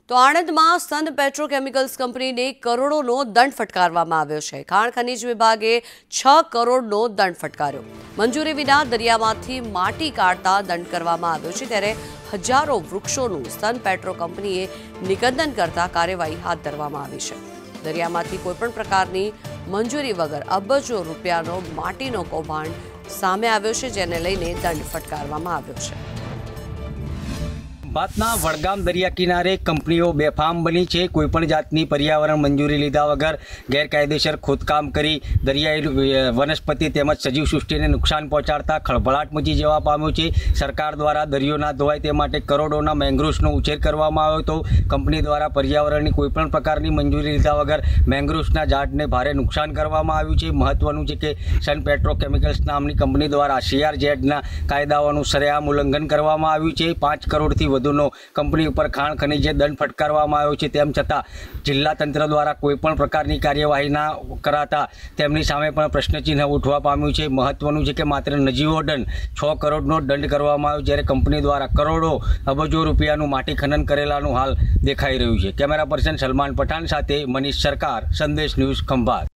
તો આણંદમાં સન પેટ્રોકેમિકલ્સ કંપનીને કરોડોનો દંડ ફટકારવામાં આવ્યો છે। ખાણ ખનીજ વિભાગે 6 કરોડનો દંડ ફટકાર્યો। મંજૂરી વિના દરિયામાંથી માટી કાઢતા દંડ કરવામાં આવ્યો છે, ત્યારે હજારો વૃક્ષોનું સન પેટ્રો કંપનીએ નિકંદન કરતા કાર્યવાહી હાથ ધરવામાં આવી છે। દરિયામાંથી કોઈપણ પ્રકારની મંજૂરી વગર અબજો રૂપિયાનો માટીનો કૌભાંડ સામે આવ્યો છે, જેને લઈને દંડ ફટકારવામાં આવ્યો છે। खंभातना वडगाम दरिया किनारे कंपनीओ बेफाम बनी है। कोईपण जातनी पर्यावरण मंजूरी लीधा वगर गैरकायदेसर खोदकाम करी दरियाई वनस्पति तेमज सजीव सृष्टि ने नुकसान पहोंचाड़ता खळभळाट मची जवा पाम्यो छे। सरकार द्वारा दरियो न धोवाय ते माटे करोड़ोना मेंग्रोव्सनो उछेर करवामां आव्यो हतो। कंपनी द्वारा पर्यावरणनी कोईपण प्रकारनी मंजूरी लीधा वगर मेंग्रोव्सना झाडने भारे नुकसान करवामां आव्युं छे। महत्वनुं छे के सन पेट्रोकेमिकल्स नामनी कंपनी द्वारा CRZ कायदाओनुं सरेआम उल्लंघन करवामां आव्युं छे। 5 करोड़थी વધુનો કંપની ઉપર ખાણ ખનીજે દંડ ફટકારવામાં આવ્યો છે। તેમ છતાં જિલ્લા તંત્ર દ્વારા કોઈપણ પ્રકારની કાર્યવાહી ના કરાતા તેમની સામે પણ પ્રશ્નચિહ્ન ઉઠવા પામ્યું છે। મહત્વનું છે કે માત્ર નજીવો દંડ 6 કરોડનો દંડ કરવામાં આવ્યો, જ્યારે કંપની દ્વારા કરોડો અબજો રૂપિયાનું માટી ખનન કરેલાનું હાલ દેખાઈ રહ્યું છે। કેમેરા પર્સન સલમાન પઠાણ સાથે મનીષ સરકાર, સંદેશ ન્યૂઝ, ખંભાત।